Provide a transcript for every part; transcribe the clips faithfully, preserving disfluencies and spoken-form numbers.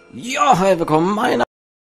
Ja, hi, willkommen. Mein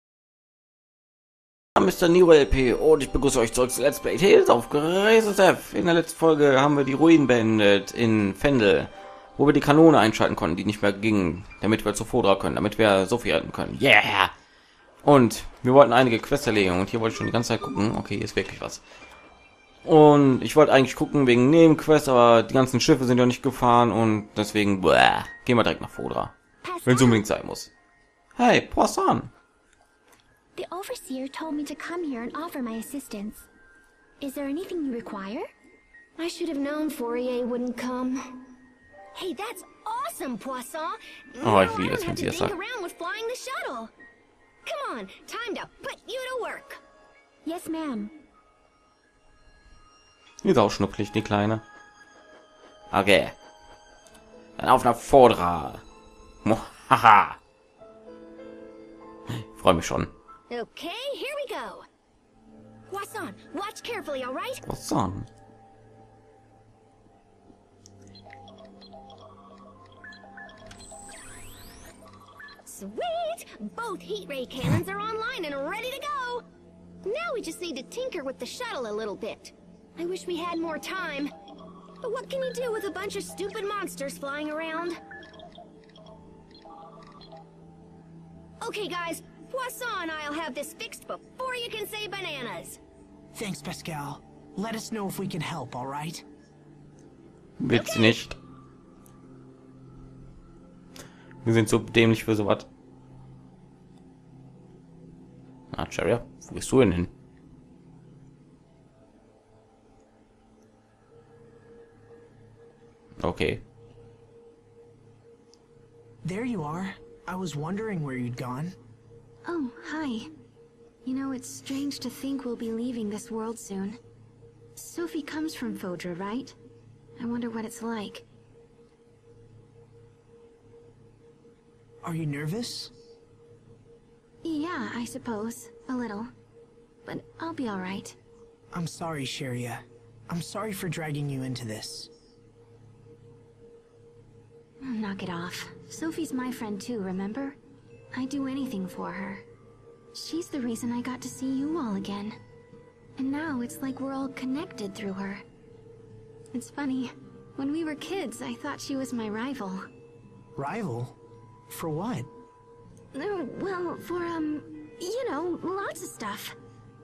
Name ist der Nero L P und ich begrüße euch zurück zu Let's Play Tales of Grace. In der letzten Folge haben wir die Ruinen beendet in Fendel, wo wir die Kanone einschalten konnten, die nicht mehr ging, damit wir zu Fodra können, damit wir Sophie retten können. Yeah! Und wir wollten einige Quests erledigen und hier wollte ich schon die ganze Zeit gucken. Okay, hier ist wirklich was. Und ich wollte eigentlich gucken wegen Nebenquests, aber die ganzen Schiffe sind ja nicht gefahren und deswegen bäh, gehen wir direkt nach Fodra, wenn es unbedingt sein muss. Hey, Poisson. The overseer told me to come here and offer my assistance. Is there anything you require? I should have known Fourier wouldn't come. Hey, that's awesome, Poisson. Oh, ich Now liebe I es, don't wenn have sie to das think sagt. around with flying the shuttle. Come on, time to put you to work. Yes, ma'am. Die ist auch schnucklig, die Kleine. Okay. Dann auf nach Fodra. Haha. Freue mich schon. Okay, here we go. Poisson, watch carefully, all right? Poisson. Sweet! Both heat ray cannons are online and ready to go. Now we just need to tinker with the shuttle a little bit. I wish we had more time. But what can you do with a bunch of stupid monsters flying around? Okay, guys. Poisson and I'll have this fixed before you can say bananas. Thanks, Pascal. Let us know if we can help, all right? Willst nicht. Wir sind so dämlich für sowas. Na, Cherry, wo gehst du denn hin? Okay. There you are. I was wondering where you'd gone. Oh, hi. You know, it's strange to think we'll be leaving this world soon. Sophie comes from Fodra, right? I wonder what it's like. Are you nervous? Yeah, I suppose. A little. But I'll be alright. I'm sorry, Sheria. I'm sorry for dragging you into this. Knock it off. Sophie's my friend too, remember? I'd do anything for her. She's the reason I got to see you all again. And now it's like we're all connected through her. It's funny. When we were kids, I thought she was my rival. Rival? For what? Uh, well, for, um, you know, lots of stuff.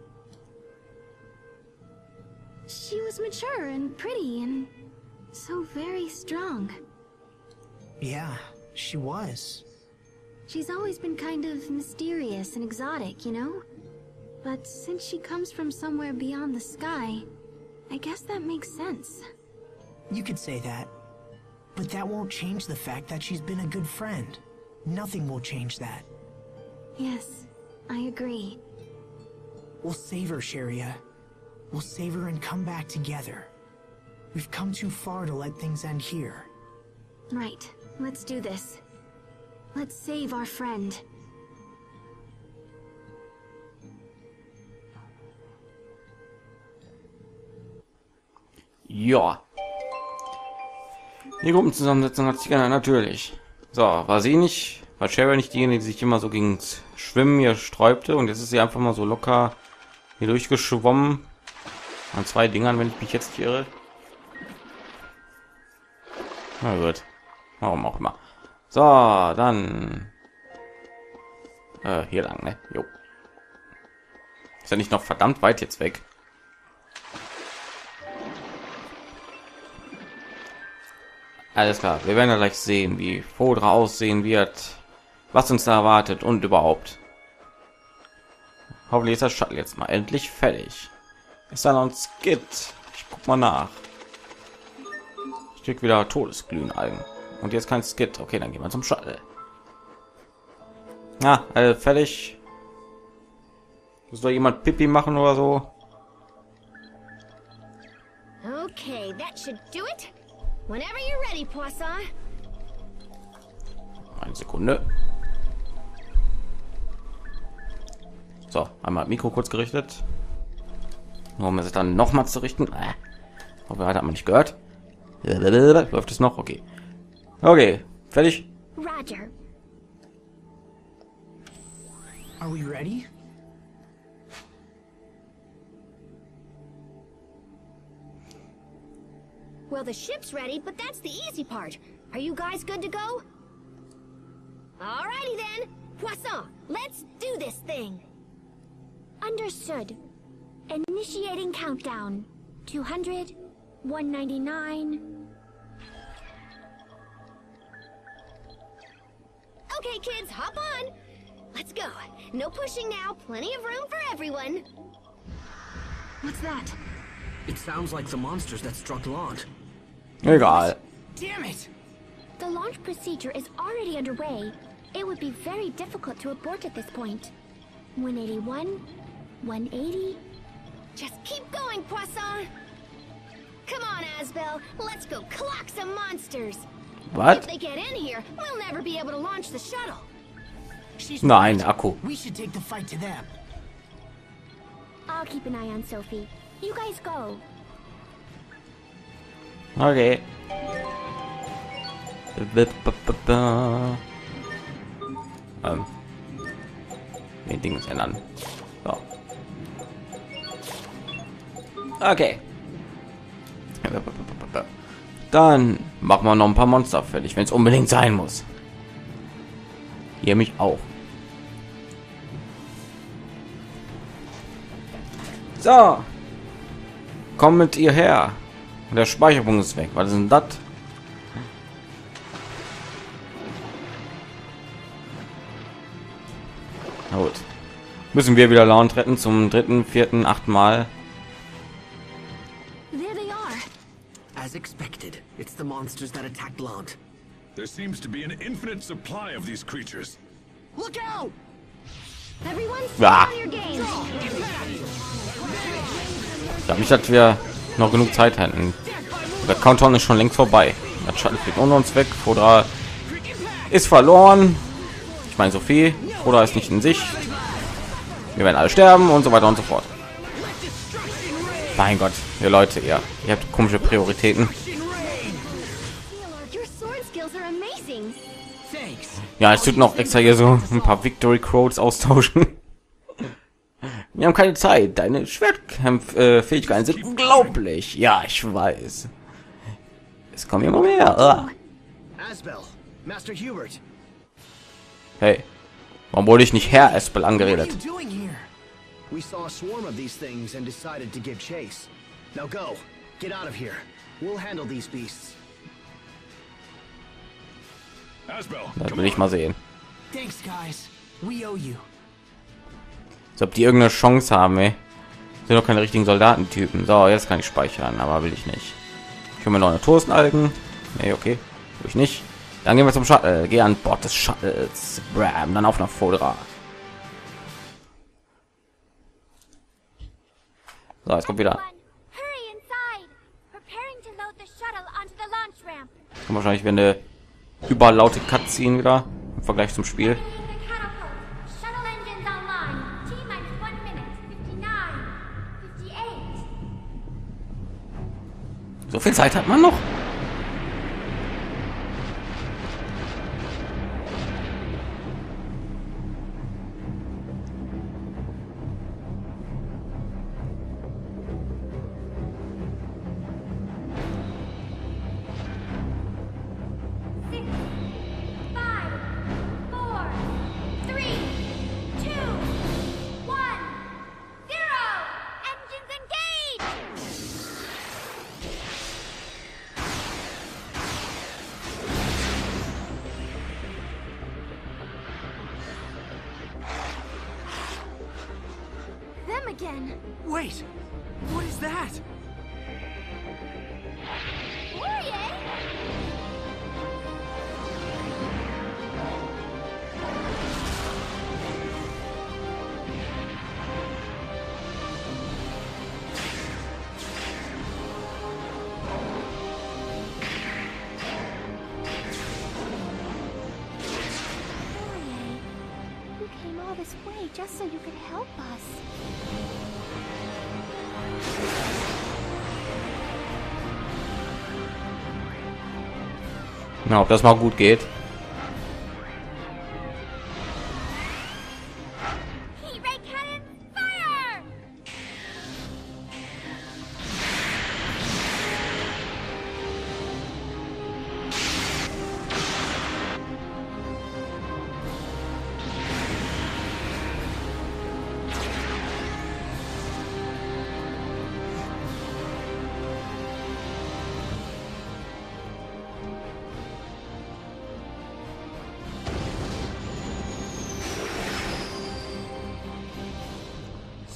She was mature and pretty and so very strong. Yeah, she was. She's always been kind of mysterious and exotic, you know? But since she comes from somewhere beyond the sky, I guess that makes sense. You could say that. But that won't change the fact that she's been a good friend. Nothing will change that. Yes, I agree. We'll save her, Sheria. We'll save her and come back together. We've come too far to let things end here. Right, let's do this. Let's save our friend. Ja. Die Gruppenzusammensetzung hat sich geändert, natürlich. So, war sie nicht, war Cherry nicht diejenige, die sich immer so gegen Schwimmen hier sträubte und jetzt ist sie einfach mal so locker hier durchgeschwommen an zwei Dingern, wenn ich mich jetzt irre. Na gut, warum auch immer. So, dann äh, hier lang, ne? Jo. Ist ja nicht noch verdammt weit jetzt weg. Alles klar, wir werden ja gleich sehen, wie Fodra aussehen wird, was uns da erwartet und überhaupt. Hoffentlich ist das Shuttle jetzt mal endlich fertig. Ist da noch ein Skit? Ich guck mal nach. Ich krieg wieder Todesglühen ein. Und jetzt kein Skit. Okay, dann gehen wir zum Shuttle. Na, äh, fertig. Muss doch jemand Pipi machen oder so? Okay, that should do it. Whenever you're ready, Poisson. Eine Sekunde. So, einmal Mikro kurz gerichtet. Nur um es dann noch mal zu richten. Äh, hoffe, hat man nicht gehört. Läuft es noch? Okay. Okay, fertig. Roger. Are we ready? Well, the ship's ready, but that's the easy part. Are you guys good to go? Alrighty then. Poisson, let's do this thing. Understood. Initiating countdown. two hundred, one ninety-nine. Okay, kids, hop on. Let's go. No pushing now. Plenty of room for everyone. What's that? It sounds like the monsters that struck Lant. Egal. Damn it! The launch procedure is already underway. It would be very difficult to abort at this point. one eighty-one, one eighty. Just keep going, Poisson. Come on, Asbel. Let's go clock some monsters. If Was? they get in here, we'll never be able to launch the shuttle. She's Nein, right. Akku. We should take the fight to them. I'll keep an eye on Sophie. You guys go. Okay. Ähm. Den Ding ändern. So. Okay. Dann machen wir noch ein paar Monster fertig, wenn es unbedingt sein muss. Hier mich auch. So. Komm mit ihr her. Der Speicherpunkt ist weg. Was ist denn das? Na gut. Müssen wir wieder Launch retten zum dritten, vierten, achten Mal. There they are. As expected, it's the monsters that attacked Lant. There seems to be an infinite supply of these creatures. Look out! Everyone, Ah. stay on your game. Ich glaube nicht, dass wir noch genug Zeit hätten. Der Countdown ist schon längst vorbei. Das Shuttle fliegt unter uns weg. Fodra ist verloren. Ich meine Sophie. Fodra ist nicht in Sicht. Wir werden alle sterben und so weiter und so fort. Mein Gott, ihr Leute, ihr, ihr habt komische Prioritäten. Your sword skills are amazing. Thanks. Ja, es tut noch extra hier so ein paar Victory Quotes austauschen. Wir haben keine Zeit. Deine Schwertkampffähigkeiten sind unglaublich. Ja, ich weiß. Es kommen immer mehr. Ah. Asbel, Master Hubert. Hey, warum wurde ich nicht Herr Espel What are angeredet? you doing here? We saw a swarm of these things and decided to give chase. Now go, get out of here. We'll handle these beasts. Asbel, Das come will ich on. mal sehen. Thanks, guys. We owe you. Als ob die irgendeine Chance haben, ey. Sind doch keine richtigen Soldatentypen. So, jetzt kann ich speichern, aber will ich nicht. Ich hole mir noch eine Toastenalgen. Nee, okay. Will ich nicht. Dann gehen wir zum Shuttle. Geh an Bord des Shuttles. Bram, dann auf nach Fodra. So, jetzt kommt wieder. Hurry inside. Preparing to load the shuttle onto the launch ramp. Kommt wahrscheinlich wieder eine überlaute Cutscene wieder im Vergleich zum Spiel. The catapult. Shuttle engines online. T minus one minute. fifty-nine. fifty-eight. So viel Zeit hat man noch. Six. Five. Four. Three. Two. One. Zero. Engines engaged. Them again. Wait! What is that? Fourier? Fourier, you came all this way just so you could help us. Na, ob das mal gut geht.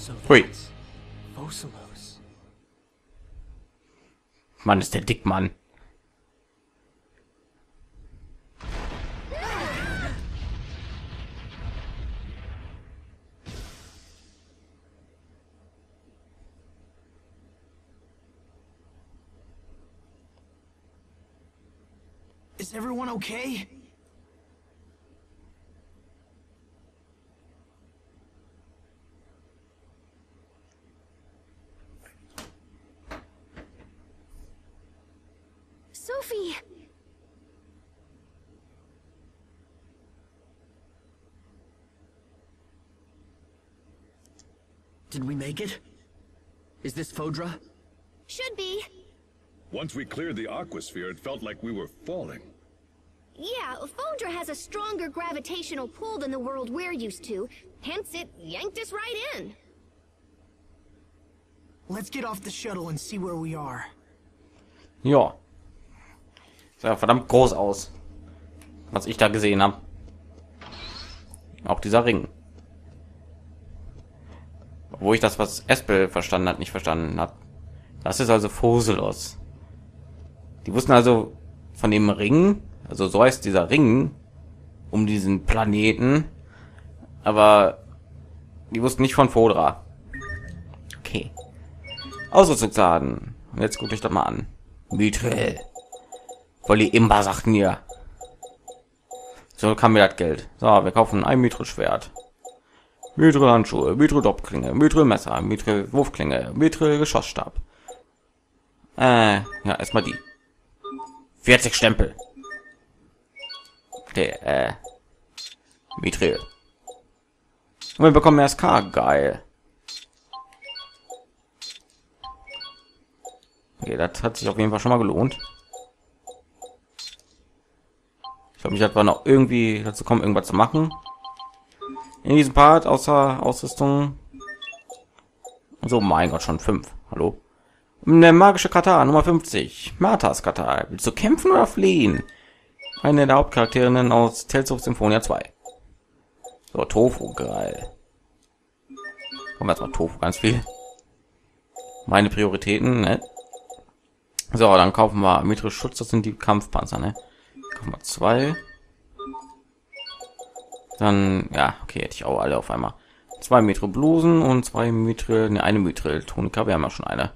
So Hui. that's Fossilos. Mann, ist der Dickmann. Is everyone okay? Sophie! Did we make it? Is this Fodra? Should be. Once we cleared the aquasphere, it felt like we were falling. Yeah, Fodra has a stronger gravitational pull than the world we're used to, hence it yanked us right in. Let's get off the shuttle and see where we are. Ja. Sah verdammt groß aus, was ich da gesehen habe. Auch dieser Ring. Wo ich das, was Espel verstanden hat, nicht verstanden hat. Das ist also Fossilos. Die wussten also von dem Ring, also so heißt dieser Ring, um diesen Planeten, aber die wussten nicht von Fodra. Okay. Ausrüstungsladen. Und jetzt gucke ich das mal an. Mithril. Weil die Imba sagten mir. So kam mir das Geld. So, wir kaufen ein Mithril-Schwert. Mithril-Handschuhe, Mithril-Doppklinge, Mithril-Messer, Mithril-Wurfklinge, Mithril-Geschossstab. Äh, ja, erstmal die. vierzig Stempel. Okay, äh. Mithril. Und wir bekommen erst K. Geil. Okay, das hat sich auf jeden Fall schon mal gelohnt. Ich glaube, ich hatte noch irgendwie dazu kommen, irgendwas zu machen. In diesem Part, außer Ausrüstung. So, mein Gott, schon fünf. Hallo. Eine magische Kata, Nummer fünfzig. Marthas Kata. Willst du kämpfen oder fliehen? Eine der Hauptcharakterinnen aus Tales of Symphonia zwei. So, Tofu, geil. Kommen wir jetzt mal Tofu, ganz viel. Meine Prioritäten, ne? So, dann kaufen wir Mithril Schutz, das sind die Kampfpanzer, ne? Kaufen wir zwei. Dann, ja, okay, hätte ich auch alle auf einmal. Zwei Mithril Blusen und zwei Mithril, ne, eine Mithril Tonika, wir haben ja schon eine.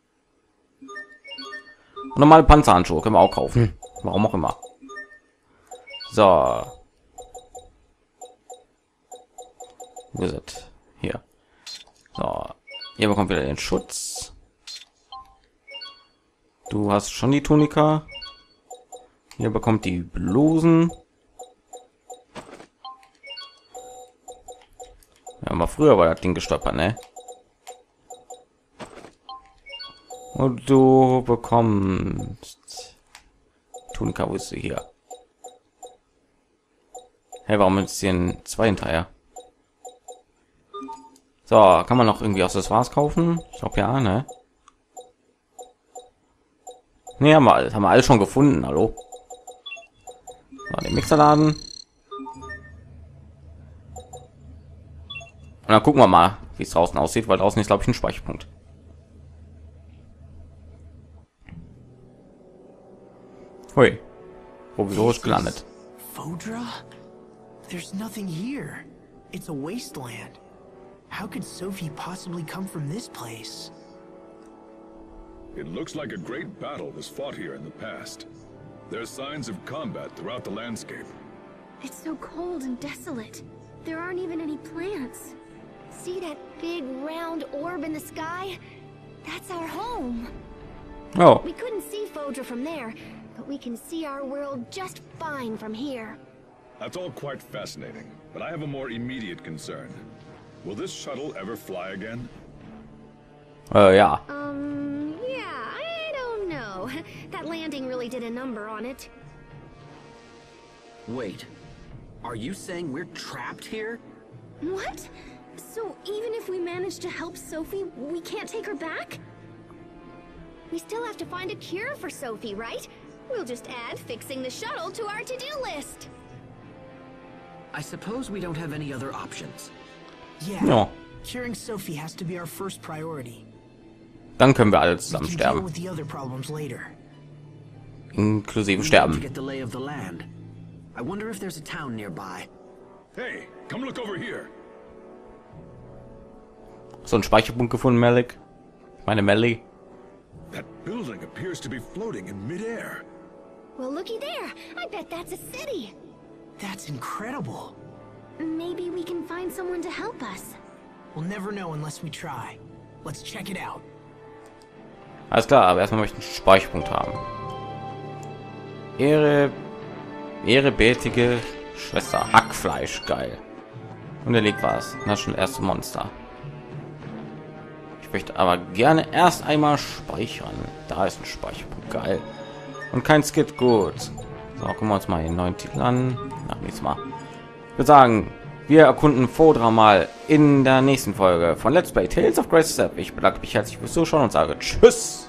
Und normale Panzerhandschuhe können wir auch kaufen. Warum auch immer. So. Wo ist es? Hier. So. Hier bekommt wieder den Schutz. Du hast schon die Tunika. Hier bekommt die Blusen. Ja, mal früher war das Ding gestolpert, ne? Und du bekommst Tunika, wo ist sie hier? Hey, warum ist hier ein zwei hinterher? So, kann man noch irgendwie Accessoires kaufen? Ich glaube ja, ne? Ne, haben wir alles, haben wir alles schon gefunden, hallo? So, den Mixerladen. Und dann gucken wir mal, wie es draußen aussieht, weil draußen ist, glaube ich, ein Speicherpunkt. Hui, provisorisch gelandet. Fodra? There's nothing here. It's a wasteland. How could Sophie possibly come from this place? It looks like a great battle was fought here in the past. There are signs of combat throughout the landscape. It's so cold and desolate. There aren't even any plants. See that big round orb in the sky? That's our home. Oh, We couldn't see Fodra from there, but we can see our world just fine from here. That's all quite fascinating, but I have a more immediate concern. Will this shuttle ever fly again? äh, ja. Um, yeah, I don't know. That landing really did a number on it. Wait. Are you saying we're trapped here? What? So even if we manage to help Sophie, we can't take her back? We still have to find a cure for Sophie, right? We'll just add fixing the shuttle to our to-do list. I suppose we don't have any other options. Yeah. Ja. Curing Sophie has to be our first priority. Dann können wir alle We zusammen can deal sterben, with the other problems later. inklusive To sterben. get the lay of the land. I wonder if there's a town nearby. Hey, come look over here. So ein Speicherpunkt gefunden, Malik. Ich meine Melly. That building appears to be floating in midair. Well, looky there. I bet that's a city. That's incredible. Maybe we can find someone to help us. We'll never know unless we try. Let's check it out. Alles klar, aber erstmal möchte ich einen Speicherpunkt haben. Ihre ihre bärtige Schwester Hackfleisch, geil. Und er legt was. Das ist schon das erste Monster. Ich möchte aber gerne erst einmal speichern. Da ist ein Speicherpunkt, geil. Und kein Skit, gut. So, gucken wir uns mal den neuen Titel an. Nach nächstes Mal. Ich würde sagen, wir erkunden Fodra mal in der nächsten Folge von Let's Play Tales of Grace Step. Ich bedanke mich herzlich fürs Zuschauen und sage Tschüss.